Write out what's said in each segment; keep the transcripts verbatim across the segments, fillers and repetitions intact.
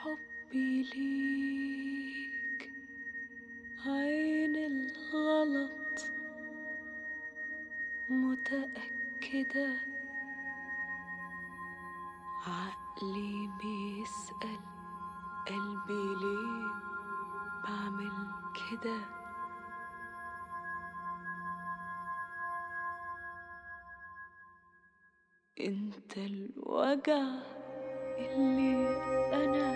حبي ليك عين الغلط، متأكدة عقلي بيسأل قلبي ليه بعمل كده. انت الوجع اللي انا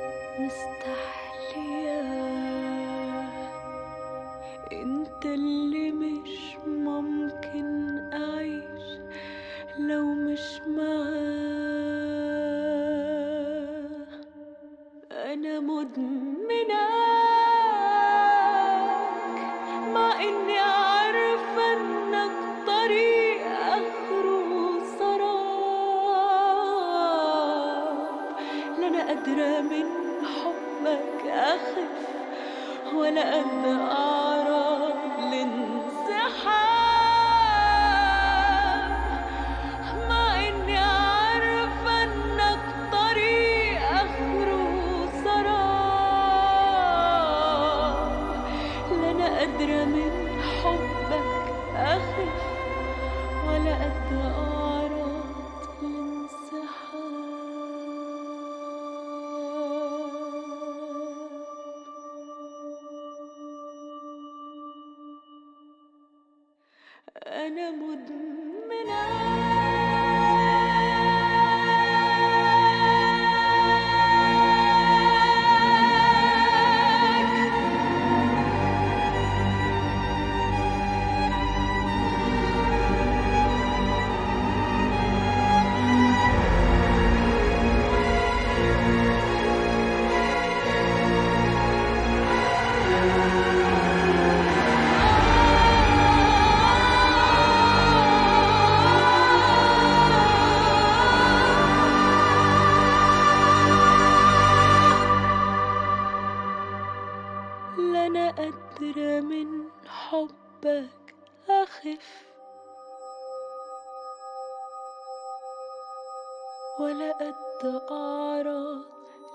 مستحلياه، انت اللي مش ممكن اعيش لو مش معاه. انا مدمناك مع اني عارفه انك طريق اخره سراب. لا انا قادره من حبك اخف ولا قد اعرض لانسحاب، مع اني عارفه انك طريق اخره سراب. لا انا قادره من حبك اخف ولا قد اعرض لانسحاب. أنا مدمنة. لا أنا قادرة من حبك أخف ولا قد أعرض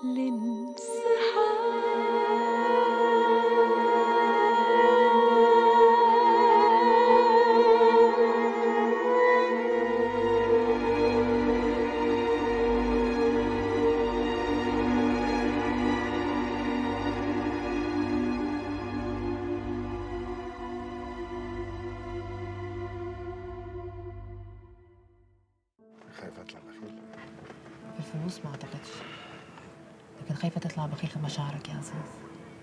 خايفة أطلع بخيل؟ في الفلوس ما أعتقدش، لكن خايفة تطلع بخيل في مشاعرك يا عزيز.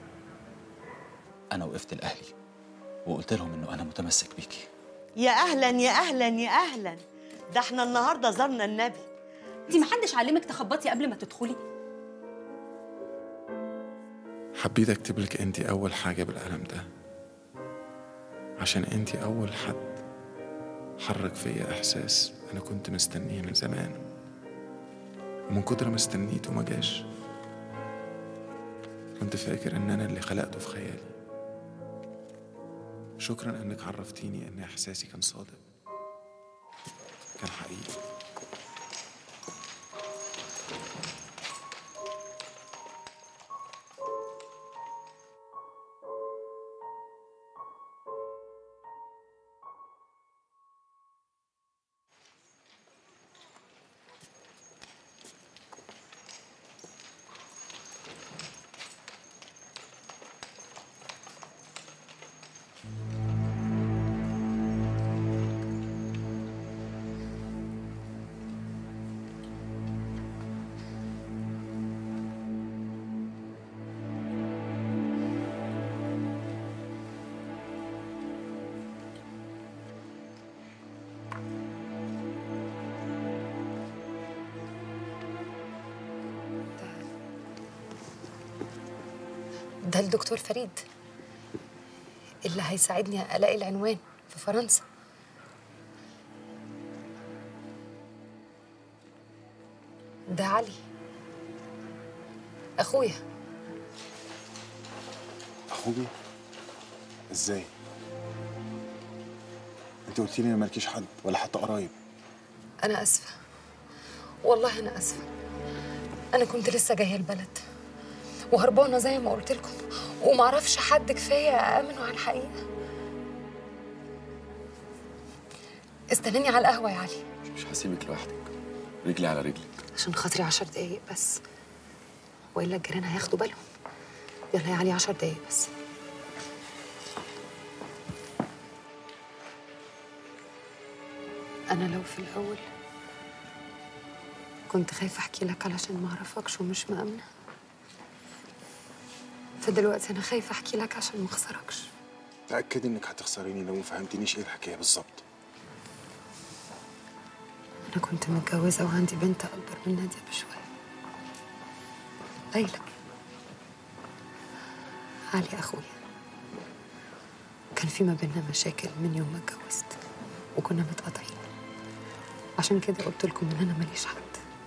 أنا وقفت لأهلي وقلت لهم إنه أنا متمسك بيكي. يا أهلاً يا أهلاً يا أهلاً، ده إحنا النهاردة زرنا النبي. أنتِ محدش علمك تخبطي قبل ما تدخلي؟ حبيت أكتب لك أنت أول حاجة بالقلم ده، عشان أنت أول حد حرك فيا إحساس أنا كنت مستنيه من زمان، ومن كتر ما استنيته ما جاش كنت فاكر إن أنا اللي خلقته في خيالي. شكرا إنك عرفتيني إن إحساسي كان صادق، كان حقيقي. ده الدكتور فريد اللي هيساعدني ألاقي العنوان في فرنسا. ده علي أخويا. أخوكي؟ إزاي؟ أنت قلتي لي إن مالكيش حد ولا حتى قرايب. أنا آسفة والله، أنا آسفة. أنا كنت لسه جاية البلد وهربانه زي ما قلت لكم، ومعرفش حد كفايه أأمنه على الحقيقه. استناني على القهوه يا علي. مش هسيبك لوحدك، رجلي على رجلك. عشان خاطري عشر دقايق بس، والا الجيران هياخدوا بالهم. يلا يا علي عشر دقايق بس. انا لو في الاول كنت خايفه احكي لك علشان ما اعرفكش ومش مأمنه، فدلوقتي انا خايفه احكي لك عشان ما اخسركش. تأكدي انك هتخسريني لو ما فهمتنيش ايه الحكايه بالظبط. انا كنت متجوزه وعندي بنت اكبر من ناديه بشويه، ليلى. علي اخويا كان في ما بيننا مشاكل من يوم ما اتجوزت، وكنا متقاطعين. عشان كده قلت لكم ان انا ماليش حد،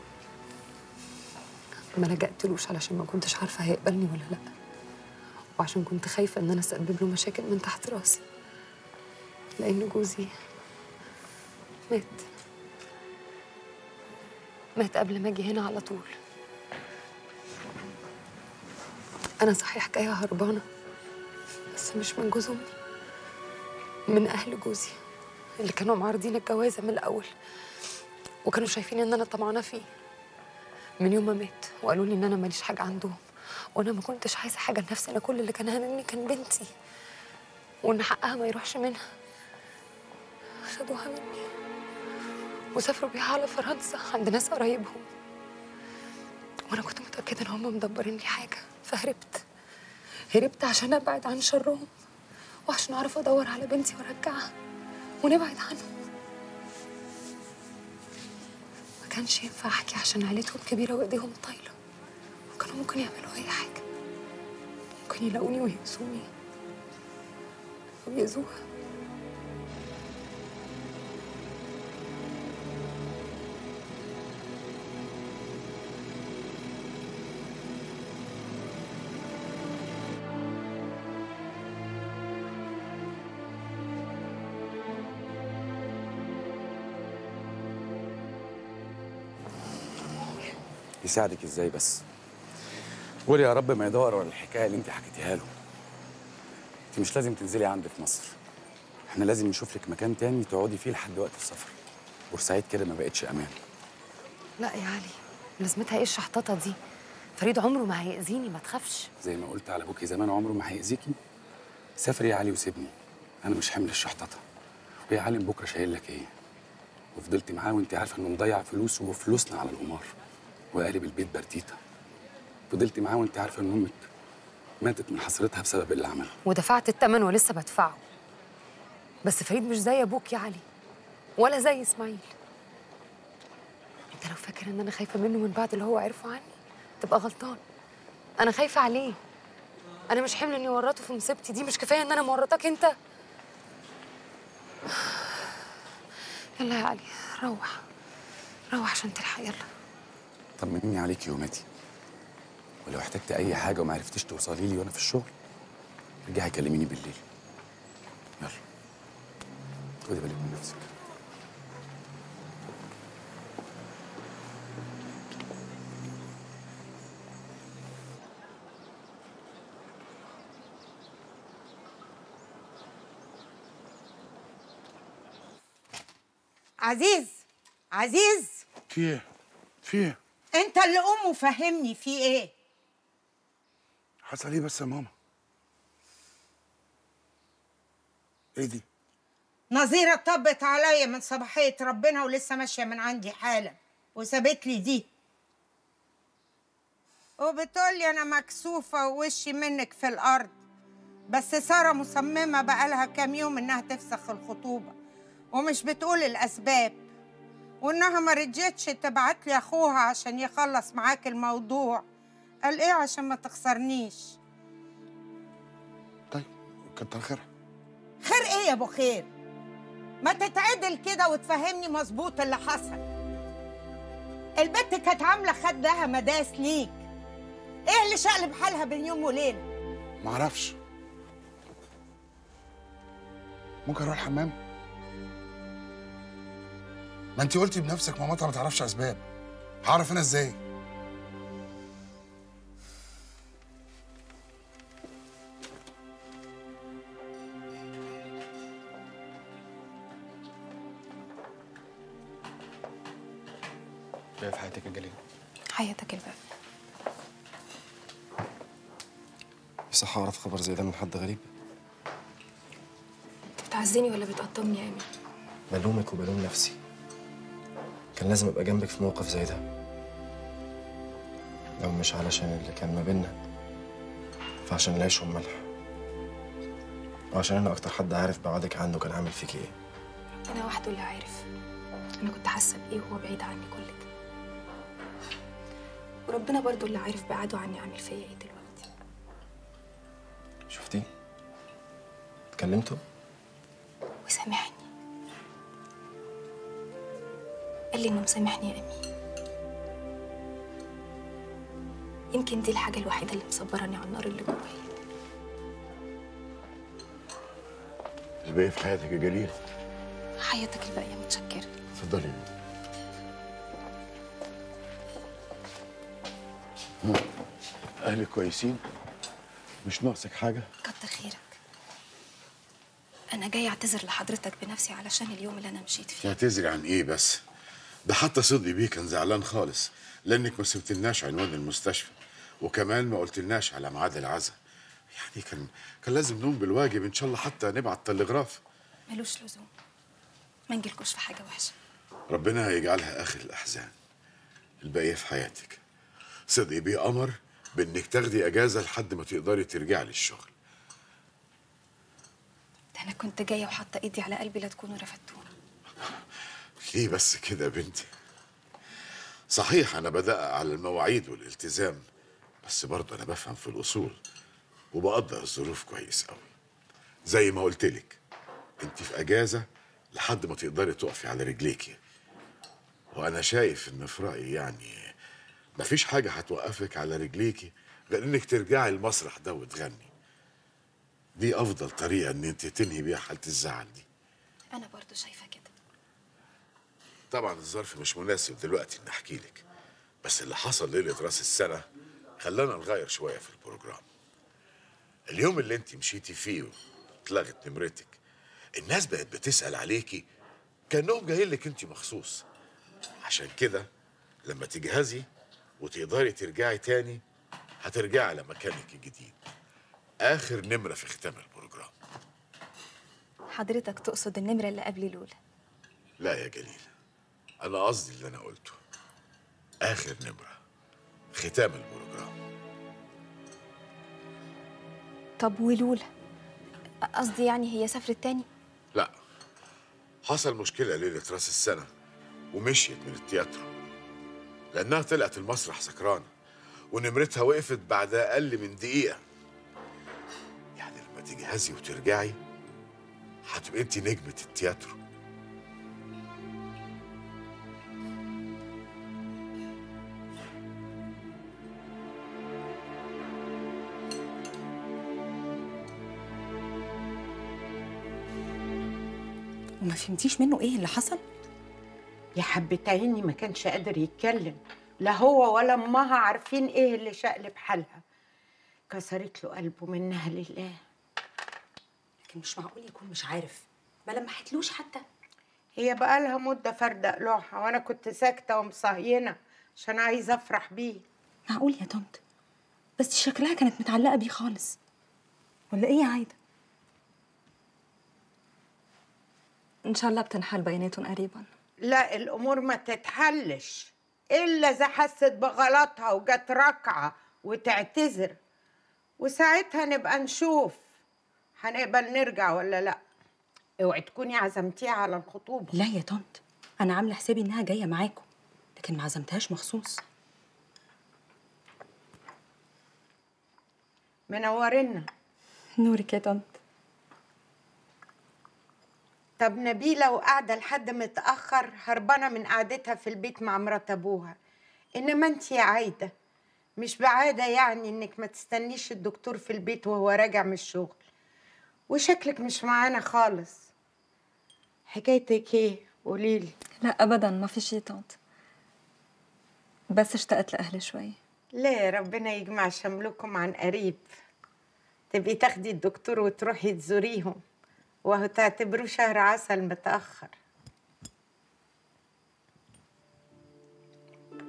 ما لجأتلوش علشان ما كنتش عارفه هيقبلني ولا لا، وعشان كنت خايفه ان انا اسبب له مشاكل من تحت راسي، لان جوزي مات مات قبل ما اجي هنا على طول. انا صحيح جايه هربانه، بس مش من جوز امي، من اهل جوزي اللي كانوا معارضين الجوازه من الاول، وكانوا شايفين ان انا طمعانه فيه من يوم ما مات، وقالوا لي ان انا ماليش حاجه عندهم، وانا ما كنتش عايزه حاجه لنفسي. انا كل اللي كان هاممني كان بنتي، وان حقها ما يروحش منها. خدوها مني وسافروا بيها على فرنسا عند ناس قرايبهم، وانا كنت متاكده ان هم مدبرين لي حاجه، فهربت هربت عشان ابعد عن شرهم، وعشان اعرف ادور على بنتي وارجعها ونبعد عنهم. ما كانش ينفع احكي عشان عيلتهم كبيره وايديهم طايله، وكانوا ممكن يعملوا اي حاجه، ممكن يلاقوني ويأذوني ويأذوها. يساعدك ازاي بس؟ قولي يا رب ما يدور ورا الحكايه اللي انت حكيتيها له. انت مش لازم تنزلي عندي في مصر، احنا لازم نشوف لك مكان تاني تقعدي فيه لحد وقت السفر. بورسعيد كده ما بقتش امان. لا يا علي، لازمتها ايه الشحططه دي؟ فريد عمره ما هيأذيني، ما تخافش. زي ما قلت على ابوكي زمان عمره ما هيأذيكي. سافري يا علي وسيبني، انا مش حمل الشحططه. ويا علي بكره شايل لك ايه؟ وفضلتي معاه وانت عارفه انه مضيع فلوس وفلوسنا على القمار وقالب البيت برديته. فضلتي معاه وانت عارفه ان امك ماتت من حسرتها بسبب اللي عمله، ودفعت الثمن ولسه بدفعه. بس فريد مش زي ابوك يا علي، ولا زي اسماعيل. انت لو فاكر ان انا خايفه منه من بعد اللي هو عرفه عني تبقى غلطان. انا خايفه عليه، انا مش حمل اني ورطه في مصيبتي دي. مش كفايه ان انا مورطاك انت؟ يلا يا علي روح روح عشان تلحق. يلا طمنيني عليكي يوماتي، ولو احتجتي اي حاجه وما عرفتيش توصلي لي وانا في الشغل رجعي كلميني بالليل. يلا خدي بالك من نفسك. عزيز عزيز، في ايه؟ في ايه؟ انت اللي قوم وفهمني في ايه؟ حصل ايه بس يا ماما؟ ايه دي؟ نظيرة طبت عليا من صباحية ربنا ولسه ماشية من عندي حالا وسابت لي دي، وبتقولي انا مكسوفة ووشي منك في الارض. بس سارة مصممة بقالها كام يوم انها تفسخ الخطوبة ومش بتقول الاسباب، وانها ما رجتش تبعت لي اخوها عشان يخلص معاك الموضوع. قال ايه عشان ما تخسرنيش. طيب كتر خيرها. خير ايه يا ابو خير؟ ما تتعدل كده وتفهمني مظبوط اللي حصل. البت كانت عامله خدها مداس ليك، ايه اللي شقلب حالها بين يوم وليله؟ معرفش، ممكن اروح الحمام؟ ما انت قلتي بنفسك مامتها ما تعرفش اسباب، هعرف انا ازاي؟ جاي في حياتك يا جليل. حياتك الباب. يصح اعرف خبر زي ده من حد غريب؟ انت بتعزني ولا بتقطمني يا امين؟ بلومك وبلوم نفسي. كان لازم ابقى جنبك في موقف زي ده، لو مش علشان اللي كان ما بينا فعشان العيش والملح، وعشان انا اكتر حد عارف بعدك عنه كان عامل فيكي ايه. انا وحده اللي عارف انا كنت حاسه بايه وهو بعيد عني كل ده، وربنا برضو اللي عارف بعده عني عامل فيا ايه دلوقتي. شفتي؟ اتكلمتوا؟ وسامحني، قال لي انه مسامحني يا امين. يمكن دي الحاجه الوحيده اللي مصبراني على النار اللي جوايا. الباقي في حياتك يا جليل. حياتك الباقيه. متشكره. اتفضلي. اهلك كويسين؟ مش ناقصك حاجه؟ كتر خيرك. انا جاي اعتذر لحضرتك بنفسي علشان اليوم اللي انا مشيت فيه. تعتذري عن ايه بس؟ ده حتى صدقي بيه كان زعلان خالص لانك ما سبتلناش عنوان المستشفى، وكمان ما قلتلناش على ميعاد العزاء. يعني كان كان لازم نقوم بالواجب، ان شاء الله حتى نبعت تلغراف. ملوش لزوم، ما نجيلكوش في حاجه وحشه. ربنا هيجعلها اخر الاحزان. الباقي في حياتك. صدقي بيه امر بانك تاخدي اجازه لحد ما تقدري ترجعي للشغل. ده انا كنت جايه وحاطه ايدي على قلبي لا تكونوا رفدتوني. ليه بس كده يا بنتي؟ صحيح انا بدقق على المواعيد والالتزام، بس برضه انا بفهم في الاصول وبقدر الظروف كويس قوي. زي ما قلت لك انت في اجازه لحد ما تقدري تقفي على رجليكي، وانا شايف ان في رايي يعني مفيش حاجه هتوقفك على رجليكي غير انك ترجعي المسرح ده وتغني. دي افضل طريقه ان انت تنهي بيها حاله الزعل دي. انا برضو شايفه كده. طبعا الظرف مش مناسب دلوقتي ان احكي لك، بس اللي حصل ليله راس السنه خلانا نغير شويه في البروجرام. اليوم اللي انت مشيتي فيه واتلغت نمرتك، الناس بقت بتسال عليكي كانهم جايين لك انت مخصوص. عشان كده لما تجهزي وتقدري ترجعي تاني هترجعي على مكانك الجديد، اخر نمره في ختام البروجرام. حضرتك تقصد النمره اللي قبل لولا؟ لا يا جليل، انا قصدي اللي انا قلته، اخر نمره ختام البروجرام. طب ولولا؟ قصدي يعني هي سافرت تاني؟ لا، حصل مشكله ليله راس السنه ومشيت من التياترو لانها طلعت المسرح سكرانه، ونمرتها وقفت بعد اقل من دقيقه. يعني لما تجهزي وترجعي هتبقي انت نجمه التياترو. وما فهمتيش منه ايه اللي حصل؟ يا حبة عيني ما كانش قادر يتكلم، لا هو ولا امها عارفين ايه اللي شقلب حالها. كسرت له قلبه منها لله. لكن مش معقول يكون مش عارف، ما لمحتلوش حتى. هي بقالها مدة فردة قلوعها وانا كنت ساكتة ومصهينة عشان عايزة افرح بيه. معقول يا طنط؟ بس دي شكلها كانت متعلقة بيه خالص، ولا ايه يا عايدة؟ ان شاء الله بتنحل بيناتهم قريبا. لا الامور ما تتحلش الا اذا حست بغلطها وجت ركعه وتعتذر، وساعتها نبقى نشوف هنقبل نرجع ولا لا. اوعي تكوني عزمتيها على الخطوبه. لا يا طنط، انا عامله حسابي انها جايه معاكم، لكن ما عزمتهاش مخصوص. منورنا. نورك يا طنط. طب نبيلة وقاعدة لحد متأخر هربانة من قعدتها في البيت مع مرات أبوها، إنما أنت يا عايدة مش بعادة يعني إنك ما تستنيش الدكتور في البيت وهو راجع من الشغل، وشكلك مش معانا خالص. حكايتك إيه؟ قوليلي. لا أبدا ما في شي طنط، بس اشتقت لأهلي شوي. ليه؟ ربنا يجمع شملكم عن قريب، تبقي تاخدي الدكتور وتروحي تزوريهم، وهو تعتبروه شهر عسل متأخر.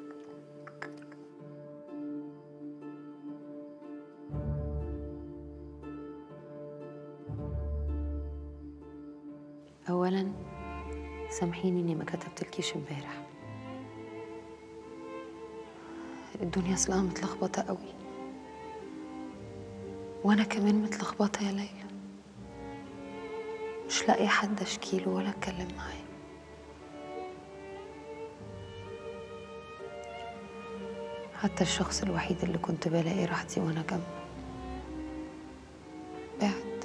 أولاً سامحيني إني ما كتبتلكيش امبارح. الدنيا أصلها متلخبطة قوي، وأنا كمان متلخبطة يا ليلى. مش لاقي حد أشكيله ولا أتكلم معاه. حتى الشخص الوحيد اللي كنت بلاقي راحتي وأنا جنبه بعد.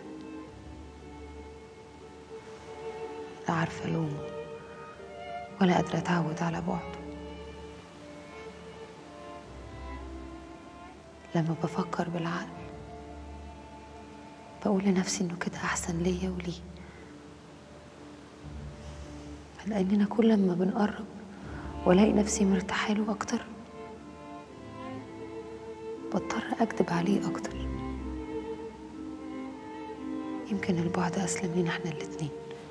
لا عارفة ألومه ولا قادرة أتعود على بعده. لما بفكر بالعقل بقول لنفسي إنه كده أحسن ليا وليه، لأننا كل ما بنقرب وألاقي نفسي مرتاحة له أكتر بضطر أكدب عليه أكتر. يمكن البعد أسلم لينا إحنا الاتنين،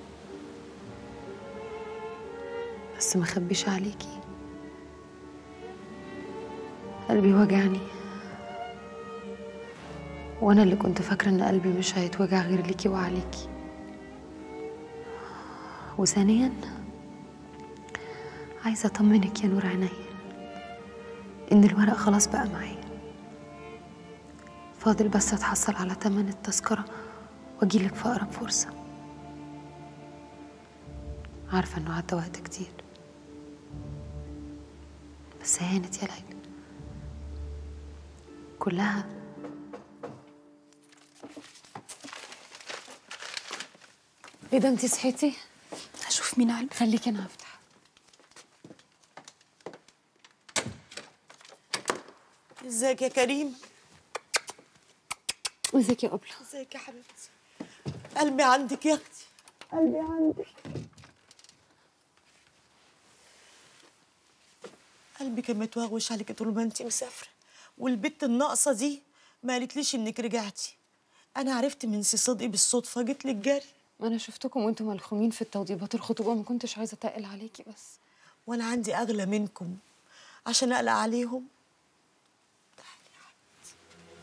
بس ما خبيش عليكي قلبي وجعني، وأنا اللي كنت فاكرة إن قلبي مش هيتوجع غير ليكي وعليكي. وثانياً عايزة أطمنك يا نور عينيا إن الورق خلاص بقى معايا، فاضل بس أتحصل على تمن التذكرة وأجيلك في أقرب فرصة. عارفة إنه عدى وقت كتير، بس هانت يا ليلى كلها. ايه ده، انتي صحيتي؟ هشوف مين على خليكي انا هفتح. ازيك يا كريم؟ ازيك يا قبلة؟ ازيك يا حبيبتي؟ قلبي عندك يا اختي، قلبي عندك. قلبي كان متوغوش عليكي طول ما انتي مسافره، والبت الناقصه دي ما قالتليش انك رجعتي. انا عرفت من سي صدقي بالصدفه، جيت لك جري. انا شفتكم وانتم ملخومين في التوضيبات الخطوبه، ما كنتش عايزه اتقل عليكي، بس وانا عندي اغلى منكم عشان اقلق عليهم. تعالي يا حبيبتي.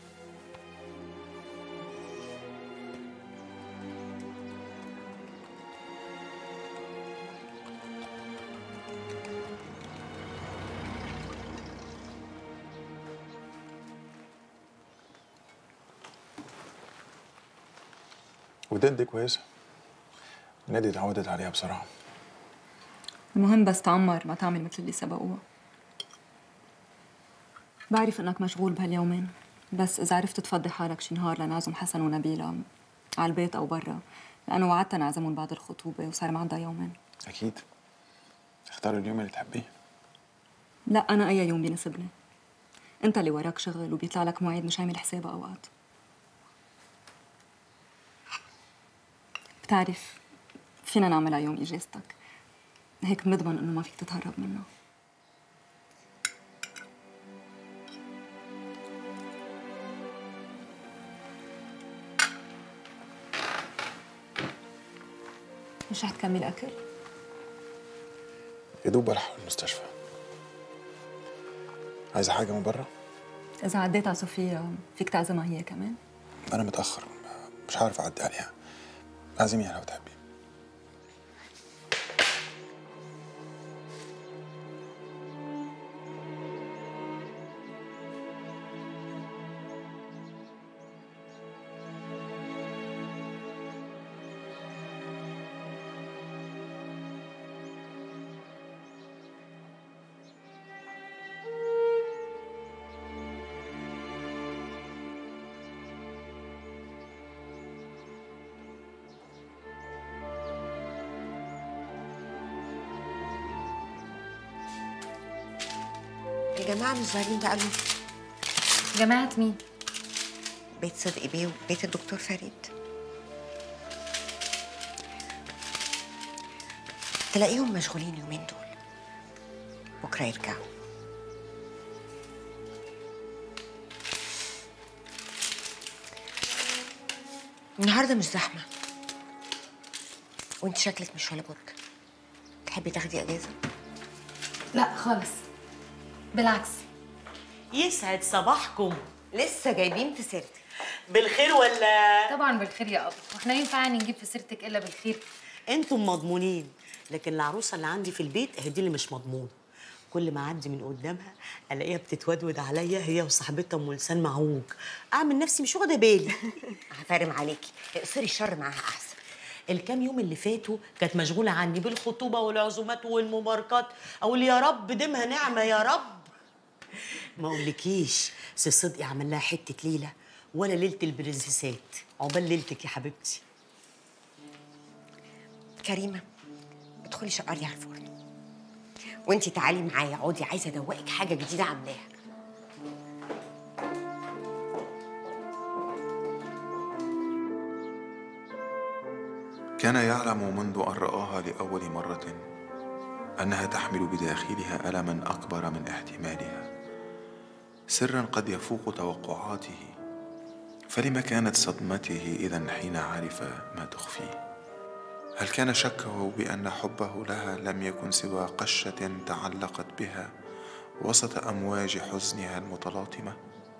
وداد دي كويسة، نادي اتعودت عليها بصراحة. المهم بس تعمر، ما تعمل مثل اللي سبقوها. بعرف انك مشغول بهاليومين، بس اذا عرفت تفضي حالك شي نهار لنعزم حسن ونبيلة على البيت او برا، لانه وعدت نعزمهم بعد الخطوبة وصار معدها يومين. أكيد. اختار اليوم اللي تحبيه. لا، انا اي يوم بيناسبني. انت اللي وراك شغل وبيطلع لك مواعيد مش عامل حسابها اوقات. بتعرف فينا نعملها يوم اجازتك، هيك بنضمن انه ما فيك تتهرب منه. مش رح تكمل اكل؟ يا دوب بلحق المستشفى. عايزة حاجة من برا؟ اذا عديت على صوفيا فيك تعزمها هي كمان؟ أنا متأخر، مش عارف أعدي عليها. عزميها لو تحبي. الجماعة مش ظاهرين بقالهم. جماعة مين؟ بيت صدقي بيه وبيت الدكتور فريد. تلاقيهم مشغولين يومين دول، بكرة يرجعوا. النهارده مش زحمة، وانت شكلك مش ولا بد. تحبي تاخدي اجازة؟ لا خالص، بالعكس. يسعد صباحكم. لسه جايبين في سيرتك بالخير ولا؟ طبعا بالخير يا ابو، واحنا ينفع يعني نجيب في سيرتك الا بالخير؟ انتم مضمونين، لكن العروسه اللي عندي في البيت هي دي اللي مش مضمونه. كل ما اعدي من قدامها الاقيها بتتودود عليا هي وصاحبتها ام لسان معوج، اعمل نفسي مش واخده بالي. هفارم عليكي، اقصري الشر معاها احسن. الكام يوم اللي فاتوا كانت مشغوله عني بالخطوبه والعزومات والمباركات، اقول يا رب ديمها نعمه يا رب. ما اقولكيش سي صدقي عمل لها حته ليله ولا ليله البرنسيسات. عقبال ليلتك يا حبيبتي. كريمه ادخلي شقري على الفرن، وانتي تعالي معايا اقعدي، عايزه ادوقك حاجه جديده عاملاها. كان يعلم منذ أن رآها لأول مرة أنها تحمل بداخلها ألماً أكبر من احتمالها، سراً قد يفوق توقعاته. فلما كانت صدمته إذن حين عرف ما تخفيه؟ هل كان شكه بأن حبه لها لم يكن سوى قشة تعلقت بها وسط أمواج حزنها المتلاطمة؟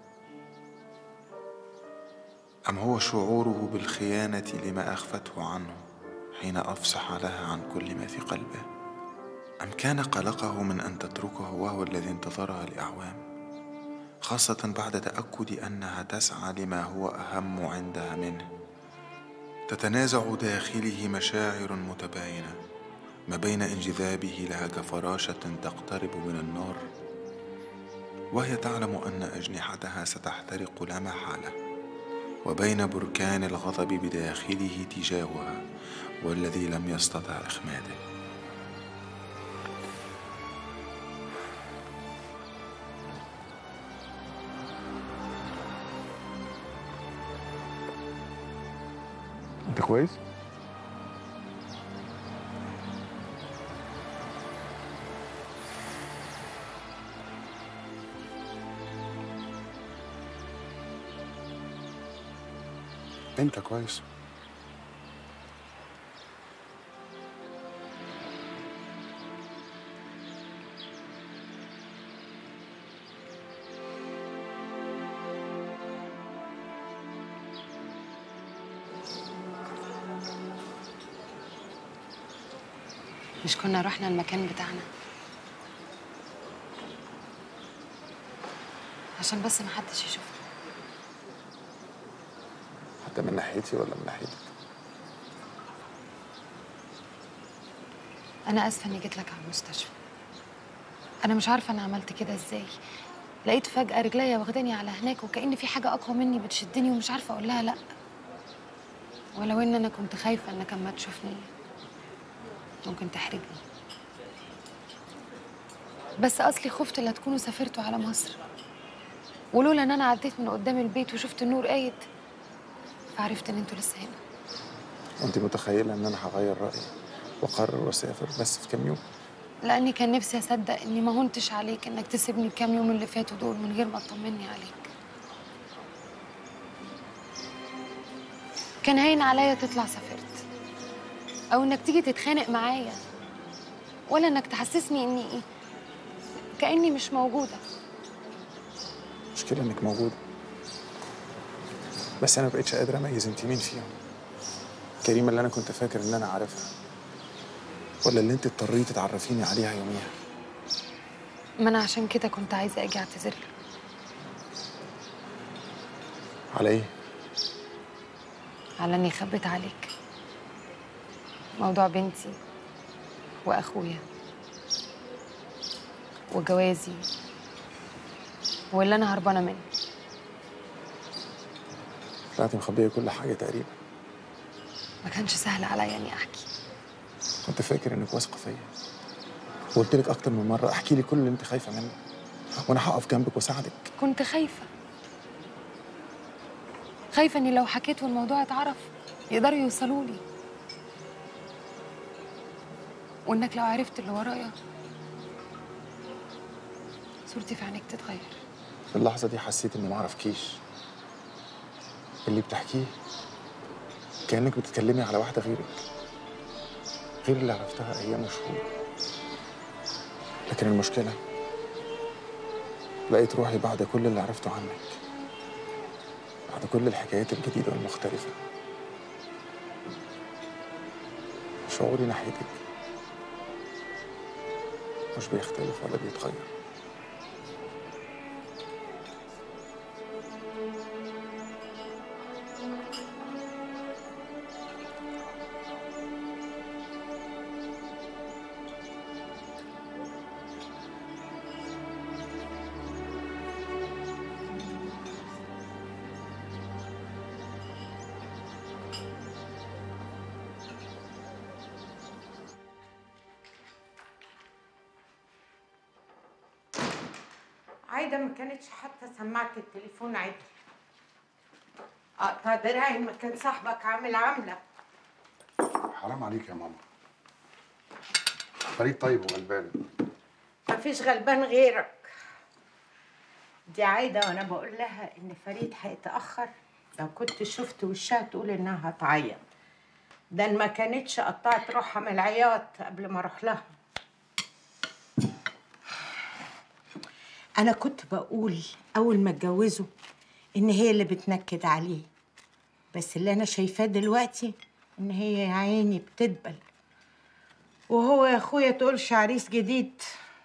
أم هو شعوره بالخيانة لما أخفته عنه حين أفصح لها عن كل ما في قلبه؟ أم كان قلقه من أن تتركه وهو الذي انتظرها لأعوام، خاصة بعد تأكد أنها تسعى لما هو أهم عندها منه؟ تتنازع داخله مشاعر متباينة ما بين انجذابه لها كفراشة تقترب من النار، وهي تعلم أن أجنحتها ستحترق لا محالة، وبين بركان الغضب بداخله تجاهها والذي لم يستطع إخماده. أنت كويس؟ انت كويس؟ مش كنا رحنا المكان بتاعنا عشان بس محدش يشوفنا؟ حتى من ناحيتي ولا من ناحيتك؟ أنا آسفة إني جيت لك على المستشفى. أنا مش عارفة أنا عملت كده إزاي. لقيت فجأة رجليا واخداني على هناك وكأن في حاجة أقوى مني بتشدني ومش عارفة أقول لها لأ. ولو إن أنا كنت خايفة إنك أما تشوفني ممكن تحرجني. بس أصلي خفت لا تكونوا سافرتوا على مصر، ولولا إن أنا عديت من قدام البيت وشفت النور قايد فعرفت إن أنتوا لسه هنا. وأنت متخيلة إن أنا هغير رأيي وأقرر وأسافر بس في كام يوم؟ لأني كان نفسي أصدق إني ما هنتش عليك إنك تسيبني الكام يوم اللي فاتوا دول من غير ما تطمني عليك. كان هين عليا تطلع سافرت، أو إنك تيجي تتخانق معايا، ولا إنك تحسسني إني إيه كأني مش موجودة. المشكلة إنك موجودة، بس أنا مبقتش قادر أميز أنت مين فيهم. كريمة اللي أنا كنت فاكر إن أنا عارفها، ولا اللي أنت اضطريتي تعرفيني عليها يوميها؟ ما أنا عشان كده كنت عايزة أجي أعتذر لك. على إيه؟ على إني خبيت عليك موضوع بنتي وأخويا وجوازي واللي أنا هربانة منه. طلعتي مخبية كل حاجة تقريبا. ما كانش سهل عليا إني أحكي. كنت فاكر إنك واثقة فيا، وقلت لك أكتر من مرة أحكي لي كل اللي أنت خايفة منه، وأنا هقف جنبك وأساعدك. كنت خايفة خايفة إني لو حكيت والموضوع اتعرف يقدروا يوصلوا لي، وإنك لو عرفت اللي ورايا صورتي في عينيك تتغير. في اللحظة دي حسيت إني معرفكيش. اللي بتحكيه كأنك بتتكلمي على واحدة غيرك، غير اللي عرفتها أيام وشهور. لكن المشكلة لقيت روحي بعد كل اللي عرفته عنك، بعد كل الحكايات الجديدة والمختلفة، شعوري ناحيتك مش بيختلف ولا بيتغير. عايدة ما كانتش حتى سماعة التليفون عدل. اقطع دراعي ما كان صاحبك عامل عاملة. حرام عليك يا ماما. فريد طيب وغلبان. مفيش غلبان غيرك. دي عايدة وانا بقول لها ان فريد هيتأخر، لو كنت شفت وشها تقول انها هتعيط. ده ما كانتش قطعت روحها من العياط قبل ما اروح لها. أنا كنت بقول أول ما اتجوزوا إن هي اللي بتنكد عليه، بس اللي أنا شايفاه دلوقتي إن هي يا عيني بتدبل، وهو يا أخويا تقولش عريس جديد.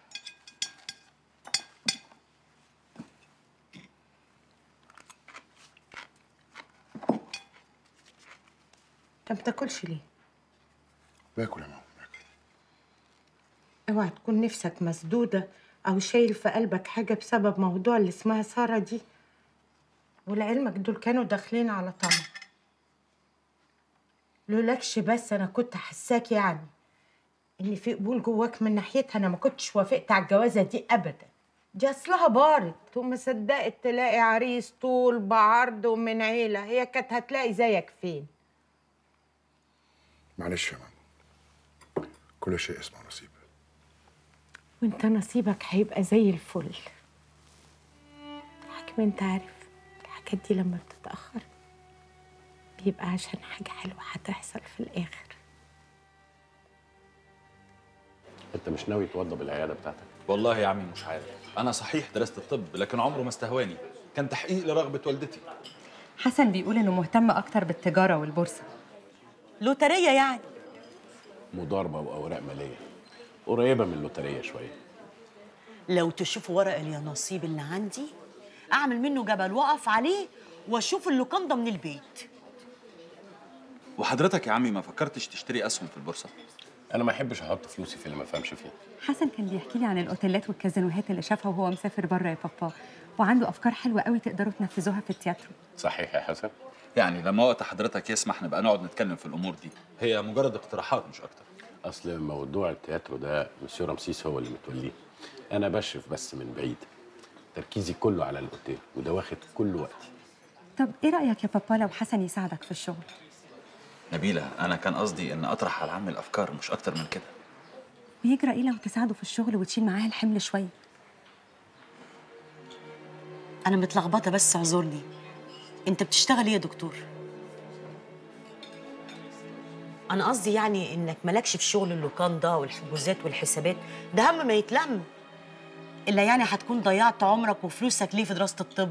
أنت ما بتاكلش ليه؟ باكل يا ماما. اوعى تكون نفسك مسدودة أو شايل في قلبك حاجة بسبب موضوع اللي اسمها سارة دي. ولعلمك دول كانوا داخلين على طمع. لولاكش بس أنا كنت حساك يعني إن في قبول جواك من ناحيتها، أنا ما كنتش وافقت على الجوازة دي أبدا. دي أصلها بارت وما صدقت تلاقي عريس طول بعرض ومن عيلة، هي كانت هتلاقي زيك فين؟ معلش يا ماما، كل شيء اسمه نصيب. وانت نصيبك هيبقى زي الفل. حكم انت عارف الحاجات دي لما بتتأخر بيبقى عشان حاجة حلوة هتحصل في الآخر. انت مش ناوي توضب العياده بتاعتك؟ والله يا عمي مش عارف. انا صحيح درست الطب لكن عمره ما استهواني، كان تحقيق لرغبه والدتي. حسن بيقول انه مهتم اكتر بالتجاره والبورصه. لوتريه يعني؟ مضاربه واوراق ماليه، قريبه من اللوتريه شويه. لو تشوفوا ورق اليانصيب اللي عندي اعمل منه جبل واقف عليه واشوف اللوكاندا من البيت. وحضرتك يا عمي ما فكرتش تشتري اسهم في البورصه؟ انا ما احبش احط فلوسي في اللي ما فهمش فيه. حسن كان بيحكي لي عن الاوتيلات والكازينوهات اللي شافها وهو مسافر بره يا بابا، وعنده افكار حلوه قوي تقدروا تنفذوها في التياترو. صحيح يا حسن؟ يعني لما وقت حضرتك يسمح نبقى نقعد نتكلم في الامور دي، هي مجرد اقتراحات مش اكتر. اصل موضوع التياترو ده مسيو رمسيس هو اللي متوليه، انا بشرف بس من بعيد. تركيزي كله على الاوتيل وده واخد كل وقتي. طب ايه رايك يا بابا لو حسن يساعدك في الشغل؟ نبيلة أنا كان قصدي إن أطرح على عمي الأفكار مش أكتر من كده. ويجرى إيه لو تساعده في الشغل وتشيل معاه الحمل شوية؟ أنا متلخبطة بس اعذرني. أنت بتشتغل إيه يا دكتور؟ أنا قصدي يعني إنك مالكش في شغل اللوكاندا والحجوزات والحسابات، ده هم ما يتلم. إلا يعني هتكون ضيعت عمرك وفلوسك ليه في دراسة الطب؟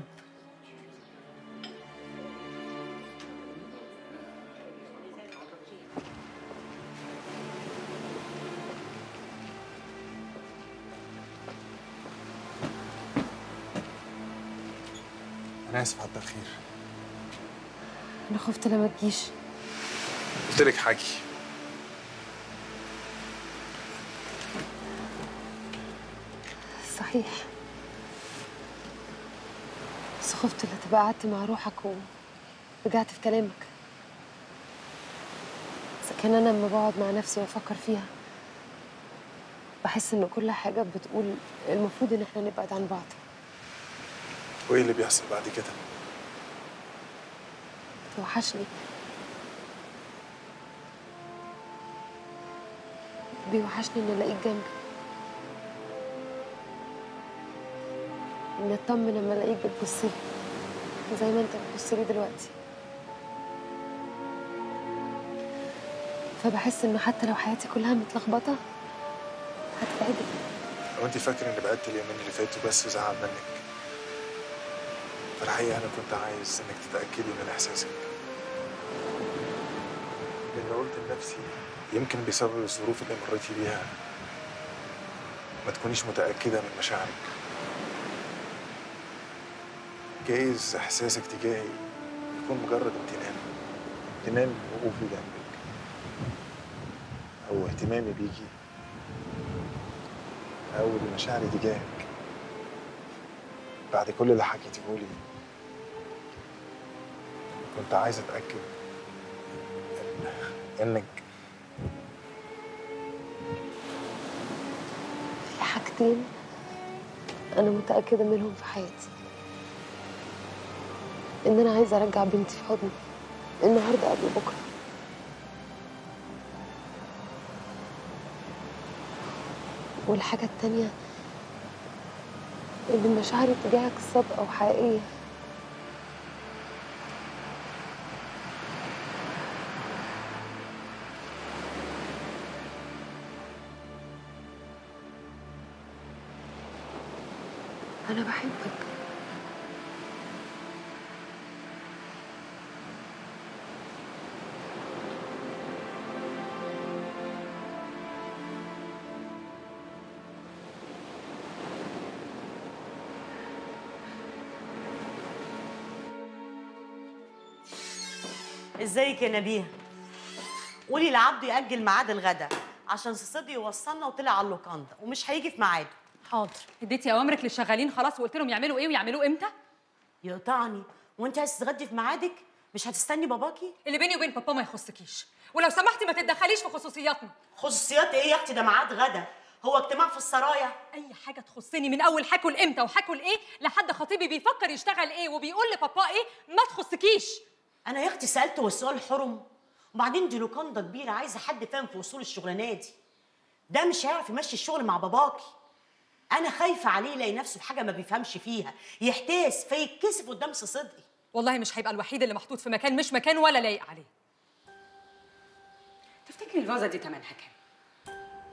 أنا آسف على التأخير. أنا خفت لما تجيش. قلت لك حاجي. صحيح، بس خفت لا تبقى قعدت مع روحك ورجعت في كلامك. إذا كان أنا لما بقعد مع نفسي وأفكر فيها بحس إن كل حاجة بتقول المفروض إن إحنا نبعد عن بعض. وإيه اللي بيحصل بعد كده؟ بتوحشني، بيوحشني إن ألاقيك جنبي، إن أطمن لما ألاقيك بتبصلي زي ما أنت بتبصلي دلوقتي. فبحس إنه حتى لو حياتي كلها متلخبطة هتبعدك. لو أنت فاكرة إني بعدت اليومين اللي فاتوا بس زعل منك، فالحقيقة أنا كنت عايز إنك تتأكدي من إحساسك. اللي قلت لنفسي يمكن بسبب الظروف اللي مريتي بيها ما تكونيش متأكدة من مشاعرك. جايز إحساسك تجاهي يكون مجرد امتنان، امتنان لوقوفي جنبك أو اهتمامي بيكي أو لمشاعري تجاهك. بعد كل اللي حكيتيهولي كنت عايز أتأكد إن إنك في حاجتين أنا متأكدة منهم في حياتي، إن أنا عايزة أرجع بنتي في حضني النهاردة قبل بكرة، والحاجة التانية إن مشاعري تجاهك صادقة وحقيقية. أنا بحبك. ازيك يا نبيهه؟ قولي لعبده يأجل ميعاد الغدا عشان صدي يوصلنا وطلع على اللوكاندا ومش هيجي في ميعاده. حاضر. اديتي اوامرك للشغالين خلاص وقلت لهم يعملوا ايه ويعملوه امتى؟ يقطعني. وانت عايز تتغدي في ميعادك؟ مش هتستني باباكي؟ اللي بيني وبين بابا ما يخصكيش، ولو سمحتي ما تتدخليش في خصوصياتنا. خصوصيات ايه يا اختي؟ ده ميعاد غدا، هو اجتماع في السرايا. اي حاجه تخصني من اول هاكل امتى وهاكل ايه لحد خطيبي بيفكر يشتغل ايه وبيقول لبابا ايه ما تخصكيش. انا يا اختي سالت والسؤال حرم، وبعدين دي لوكاندا كبيره عايزه حد فاهم في اصول الشغلانه دي. ده مش هيعرف يمشي الشغل مع باباكي. انا خايفه عليه يلاقي نفسه في حاجه ما بيفهمش فيها يحتاس فيتكسف قدام صدقي. والله مش هيبقى الوحيد اللي محطوط في مكان مش مكان ولا لايق عليه. تفتكري الفازه دي تمنها كام؟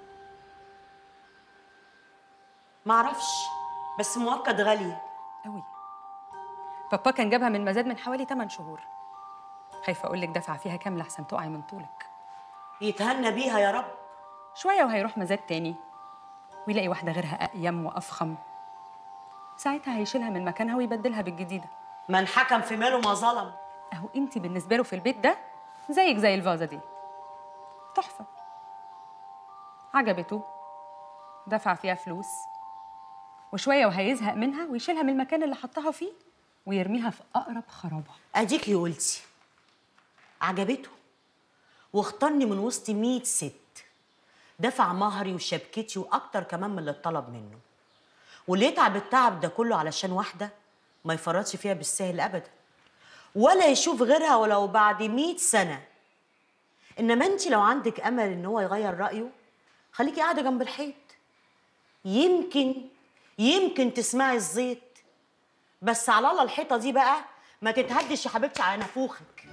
معرفش، بس مؤكد غاليه قوي. بابا كان جابها من مزاد من حوالي ثمانية شهور. خايفه اقول لك دفع فيها كام لحسن تقعي من طولك. يتهنى بيها يا رب. شويه وهيروح مزاد تاني ويلاقي واحده غيرها اقيم وافخم. ساعتها هيشيلها من مكانها ويبدلها بالجديده. من حكم في ماله ما ظلم. اهو انت بالنسبه له في البيت ده زيك زي الفازه دي، تحفه. عجبته، دفع فيها فلوس، وشويه وهيزهق منها ويشيلها من المكان اللي حطها فيه ويرميها في اقرب خرابه. اديكي قلتي عجبته، واختارني من وسط مية ست، دفع مهري وشبكتي واكتر كمان من اللي اتطلب منه، واللي يتعب التعب ده كله علشان واحده ما يفرطش فيها بالسهل ابدا، ولا يشوف غيرها ولو بعد مية سنه. انما انت لو عندك امل ان هو يغير رايه خليكي قاعده جنب الحيط، يمكن يمكن تسمعي الزيت. بس على الله الحيطه دي بقى ما تتهدش يا حبيبتي على نافوخك.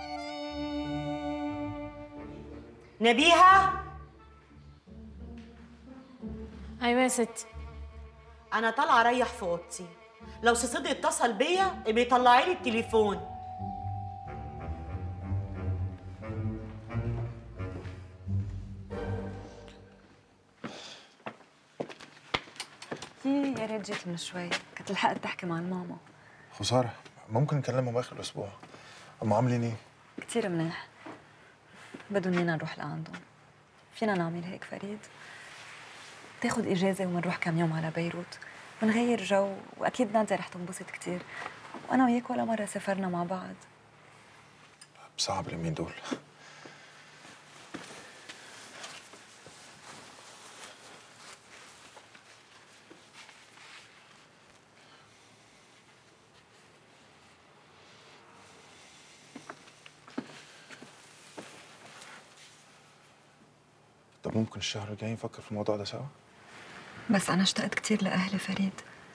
نبيهه. ايوه يا ستي. انا طالعه اريح في اوضتي، لو صدق اتصل بيا ابقي طلعي لي التليفون. يي يا ريت جيت من شوي، كنت لحقت تحكي مع الماما. خسارة، ممكن نكلمهم آخر الأسبوع. هم عاملين إيه؟ كتير منيح. بدهم إننا نروح لعندهم. فينا نعمل هيك فريد؟ تاخد إجازة ومنروح كم يوم على بيروت ونغير جو، وأكيد نادية رح تنبسط كتير. وأنا وياك ولا مرة سافرنا مع بعض. صعب اليومين دول. طب ممكن الشهر الجاي نفكر في الموضوع ده سوا؟ بس أنا اشتقت كتير لأهلي فريد.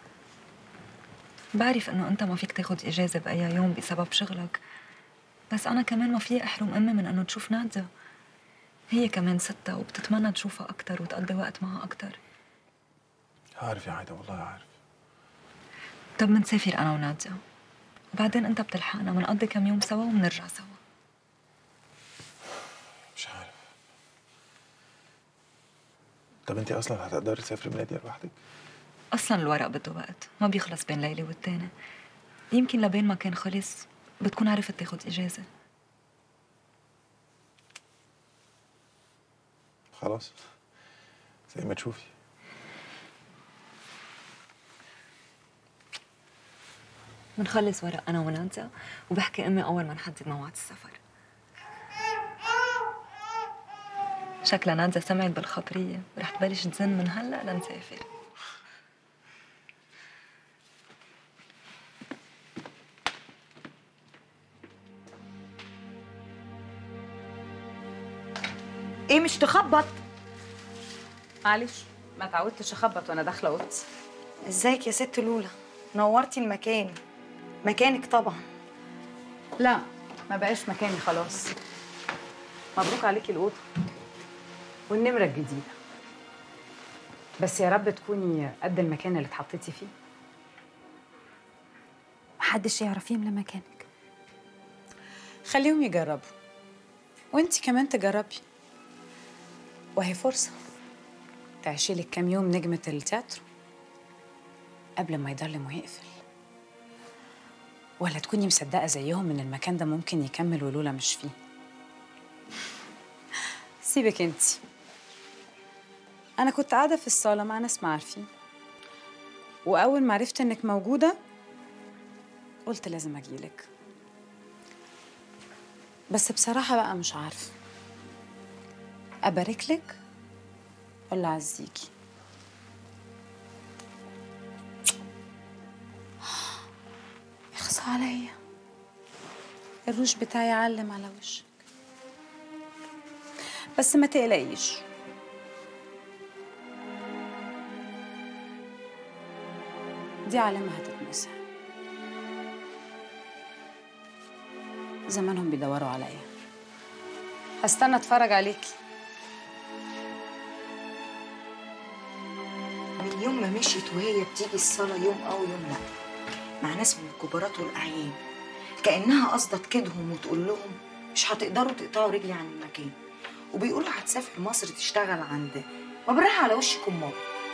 بعرف إنه أنت ما فيك تاخد إجازة بأي يوم بسبب شغلك، بس أنا كمان ما فيي أحرم أمي من إنه تشوف نادية. هي كمان ستة وبتتمنى تشوفها أكتر وتقضي وقت معها أكتر. عارف يا عايدة، والله عارف. طب منسافر أنا ونادية، وبعدين أنت بتلحقنا، منقضي كم يوم سوا ومنرجع سوا. مش طب انت اصلا هتقدري تسافري من ناديه لوحدك؟ اصلا الورق بده وقت، ما بيخلص بين ليله والتاني. يمكن لبين ما كان خلص بتكون عرفت تاخد اجازه. خلاص زي ما تشوفي. بنخلص ورق انا ونادية وبحكي امي اول ما نحدد موعد السفر. شكلها نادية سمعت بالخطريه ورح تبلش تزن من هلا لنسافر. ايه مش تخبط؟ معلش ما تعودتش اخبط وانا داخله اوضتي. ازيك يا ست لولا؟ نورتي المكان. مكانك طبعا. لا ما بقاش مكاني خلاص. مبروك عليكي الاوضه والنمره الجديده، بس يا رب تكوني قد المكان اللي اتحطيتي فيه. محدش يعرف يملى مكانك. خليهم يجربوا وانتي كمان تجربي، وهي فرصه تعيشي لك كام يوم نجمه التياترو قبل ما يضلم ويقفل. ولا تكوني مصدقه زيهم ان المكان ده ممكن يكمل ولولا مش فيه. سيبك انتي، انا كنت قاعده في الصاله مع ناس معارفين، واول ما عرفت انك موجوده قلت لازم اجيلك. بس بصراحه بقى مش عارفه ابارك لك ولا اعزيكي. يخص عليا الروج بتاعي علم على وشك، بس ما تقلقيش دي علامة هتتمسح. زمانهم بيدوروا عليا. هستنى اتفرج عليكي. من يوم ما مشيت وهي بتيجي الصالة يوم أو يوم لأ، مع ناس من الكبارات والأعيان، كأنها قصدة تكيدهم وتقول لهم مش هتقدروا تقطعوا رجلي عن المكان، وبيقولوا هتسافر مصر تشتغل عند وبراها على وشك أمها.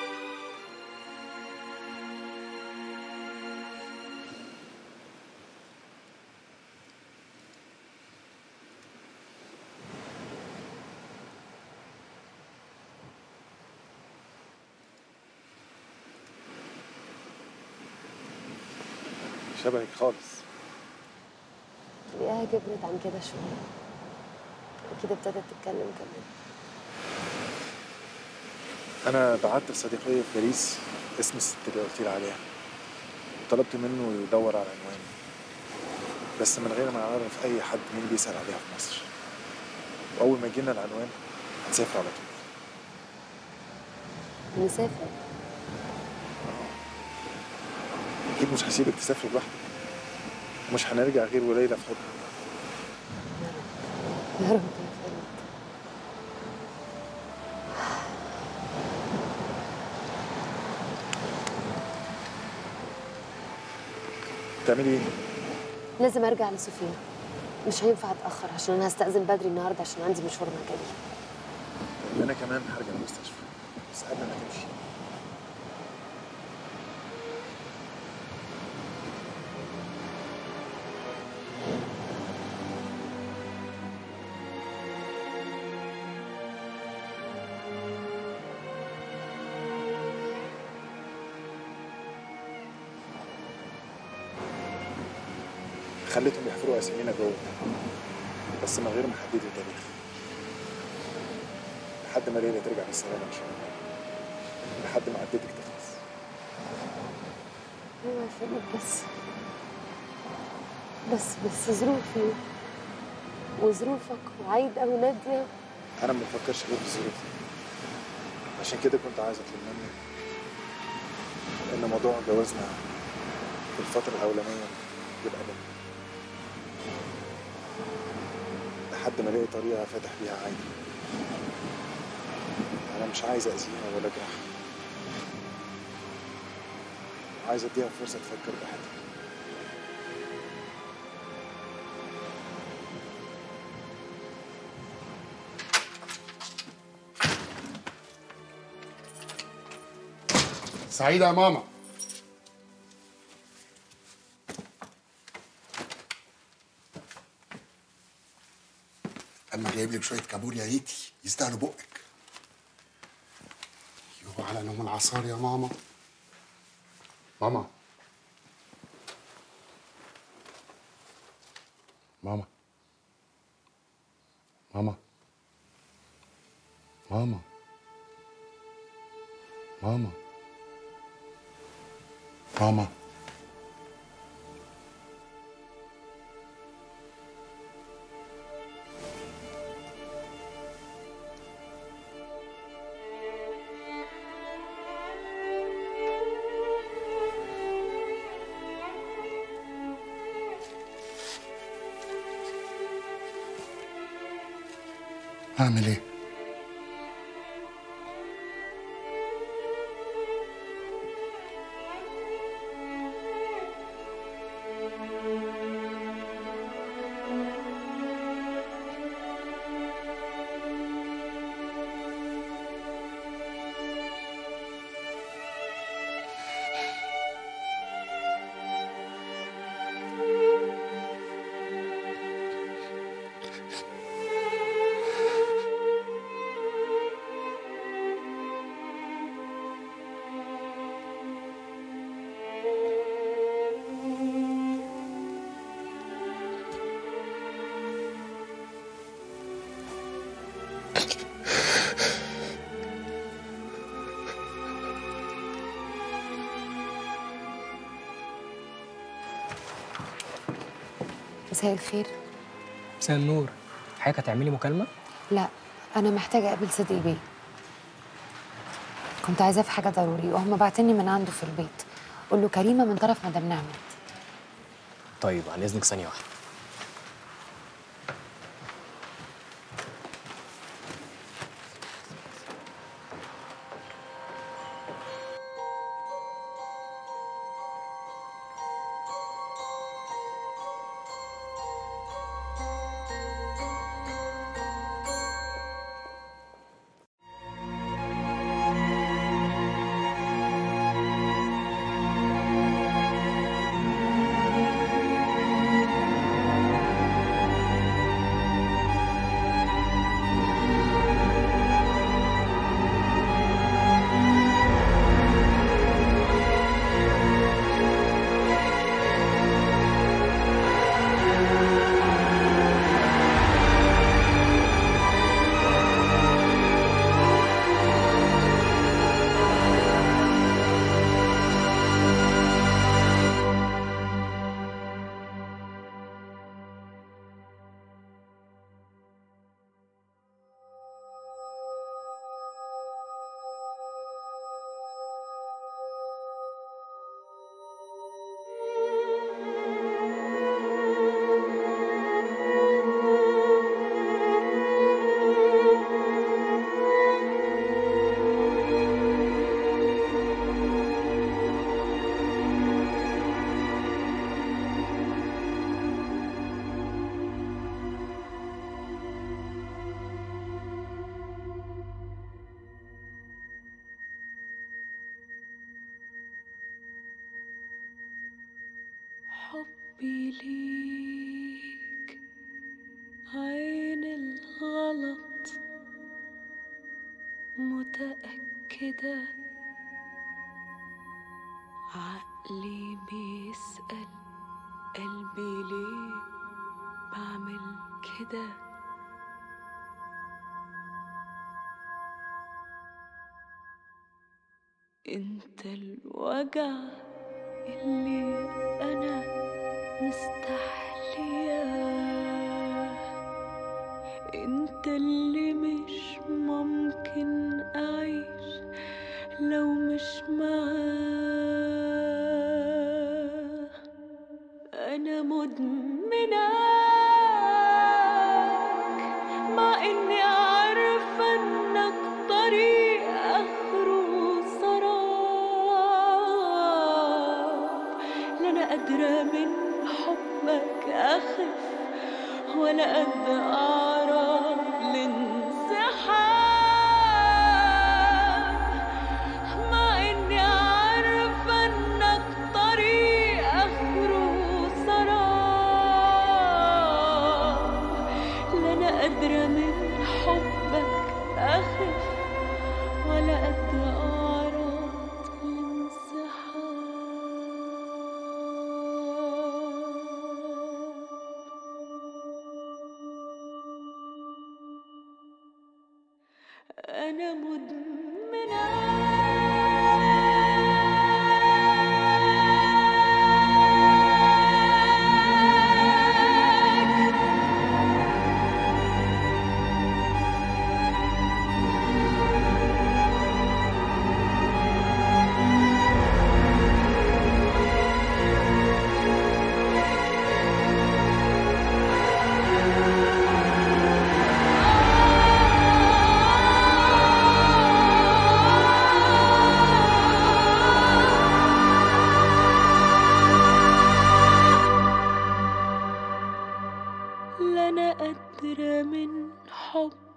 شبهك خالص. تلاقيها كبرت عن كده شوية، وكده ابتدت تتكلم كمان. أنا بعت لصديقية في باريس اسم الست اللي قلت لي عليها، وطلبت منه يدور على عنوان، بس من غير ما أعرف أي حد مين بيسأل عليها في مصر. وأول ما جينا العنوان هنسافر على طول. نسافر؟ أكيد مش هسيبك تسافري لوحدك، مش هنرجع غير وليلى في حضنك. يا رب يا فريد. بتعملي ايه؟ لازم ارجع لسفينة، مش هينفع اتأخر عشان انا هستأذن بدري النهارده عشان عندي مشوار مكاني. أنا كمان هرجع المستشفى، بس قبل ما تمشي خليتهم يحفروا اسامينا جوه، بس من غير ما يحددوا تاريخ، لحد ما ليلى ترجع بالسلامه ان شاء الله، لحد ما عدتك تخلص. ايوه يا فريد، بس بس بس ظروفي وظروفك وعايدة ونادية. انا ما بفكرش غير في الظروف، عشان كده كنت عايز اطلب منك ان موضوع جوازنا في الفتره الاولانيه يبقى بينا، لحد ما الاقي طريقه فاتح بيها عادي. انا مش عايز اذيها ولا اجرحها، عايز اديها فرصه تفكر براحتها. سعيدة يا ماما. أما جايب لك شوية كابوريا ريتي يستاهلوا بقك. يوه على نوم العصار يا ماما. ماما ماما ماما ماما ماما ماما أعمل إيه؟ مساء الخير. مساء النور. حضرتك هتعملي مكالمة؟ لا، أنا محتاجة أقابل صديقي بيه. كنت عايزاه في حاجة ضروري وهم باعتني من عنده في البيت. قول له كريمة من طرف مدام نعمت. طيب عن إذنك ثانية واحدة. حبي ليك عين الغلط، متأكدة عقلي بيسأل قلبي ليه بعمل كده. انت الوجع اللي أنا مستحلياه، انت اللي مش ممكن أعيش لو مش معاه. أنا مدمناك مع إني عارفة إنك طريق آخره سراب. لا أنا قادرة من حبك أخف ولا قد أعرف الانسحاب، مع إني عارفة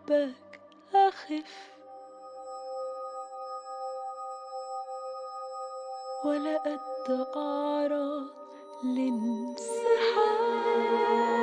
حبك أخف ولا قد أعرض لانسحاب.